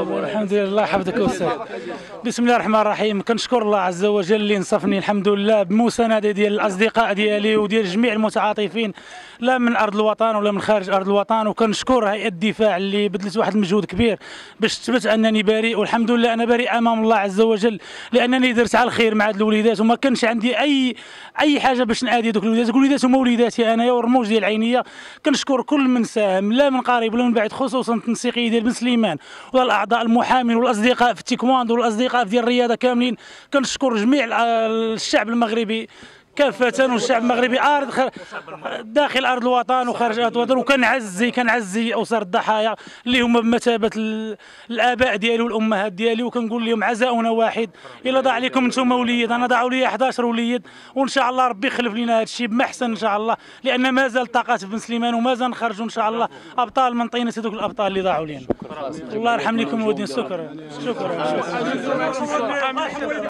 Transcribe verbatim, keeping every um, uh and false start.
الحمد لله. الله يحفظك استاذ. بسم الله الرحمن الرحيم. كنشكر الله عز وجل اللي نصفني الحمد لله بمسانده ديال الاصدقاء ديالي وديال جميع المتعاطفين لا من ارض الوطن ولا من خارج ارض الوطن، وكنشكر هيئه الدفاع اللي بذلت واحد المجهود كبير باش تثبت انني بريء، والحمد لله انا بريء امام الله عز وجل لانني درت على الخير مع هاد الوليدات وما كانش عندي اي اي حاجه باش نادي دوك الوليدات. الوليدات هما وليداتي انايا والرموز ديال العينيه. كنشكر كل من ساهم لا من قريب ولا من بعيد، خصوصا التنسيقيه ديال بن سليمان والاعضاء المحامين والاصدقاء في التيكواندو والاصدقاء ديال الرياضه كاملين. كنشكر جميع الشعب المغربي كافة والشعب المغربي ارض داخل ارض الوطن وخارج ارض الوطن، وكنعزي كنعزي اسر الضحايا اللي هما بمثابه الاباء ديالي والامهات ديالي، وكنقول لهم عزاؤنا واحد. الا ضاع عليكم انتم وليد، انا ضاعوا لي أحد عشر وليد، وان شاء الله ربي يخلف لنا هذا الشيء بمحسن ان شاء الله، لان مازال طاقات في بن سليمان ومازال نخرجوا ان شاء الله ابطال من طينه هذوك الابطال اللي ضاعوا لنا. الله يرحم لكم الوالدين. شكرا شكرا, شكرا.